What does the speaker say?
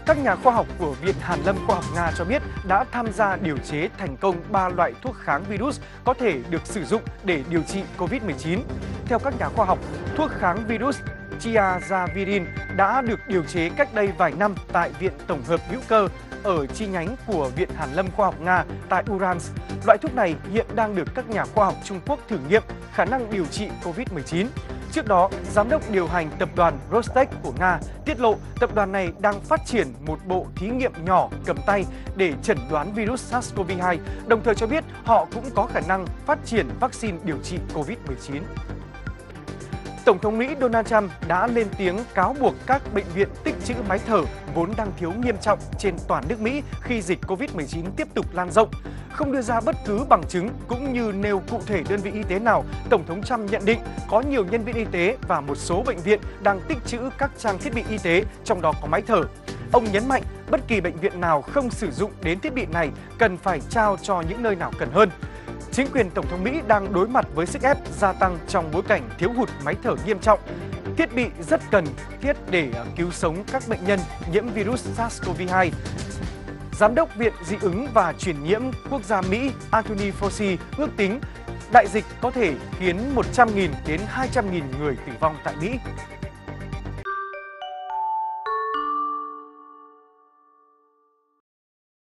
Các nhà khoa học của Viện Hàn lâm Khoa học Nga cho biết đã tham gia điều chế thành công 3 loại thuốc kháng virus có thể được sử dụng để điều trị COVID-19. Theo các nhà khoa học, thuốc kháng virus Tiazavirin đã được điều chế cách đây vài năm tại Viện Tổng hợp Hữu cơ ở chi nhánh của Viện Hàn lâm Khoa học Nga tại Uransk. Loại thuốc này hiện đang được các nhà khoa học Trung Quốc thử nghiệm khả năng điều trị COVID-19. Trước đó, Giám đốc điều hành tập đoàn Rostec của Nga tiết lộ tập đoàn này đang phát triển một bộ thí nghiệm nhỏ cầm tay để chẩn đoán virus SARS-CoV-2, đồng thời cho biết họ cũng có khả năng phát triển vaccine điều trị COVID-19. Tổng thống Mỹ Donald Trump đã lên tiếng cáo buộc các bệnh viện tích trữ máy thở vốn đang thiếu nghiêm trọng trên toàn nước Mỹ khi dịch COVID-19 tiếp tục lan rộng. Không đưa ra bất cứ bằng chứng cũng như nêu cụ thể đơn vị y tế nào, Tổng thống Trump nhận định có nhiều nhân viên y tế và một số bệnh viện đang tích trữ các trang thiết bị y tế, trong đó có máy thở. Ông nhấn mạnh bất kỳ bệnh viện nào không sử dụng đến thiết bị này cần phải trao cho những nơi nào cần hơn. Chính quyền Tổng thống Mỹ đang đối mặt với sức ép gia tăng trong bối cảnh thiếu hụt máy thở nghiêm trọng. Thiết bị rất cần thiết để cứu sống các bệnh nhân nhiễm virus SARS-CoV-2. Giám đốc Viện Dị ứng và Truyền nhiễm Quốc gia Mỹ Anthony Fauci ước tính đại dịch có thể khiến 100.000 đến 200.000 người tử vong tại Mỹ.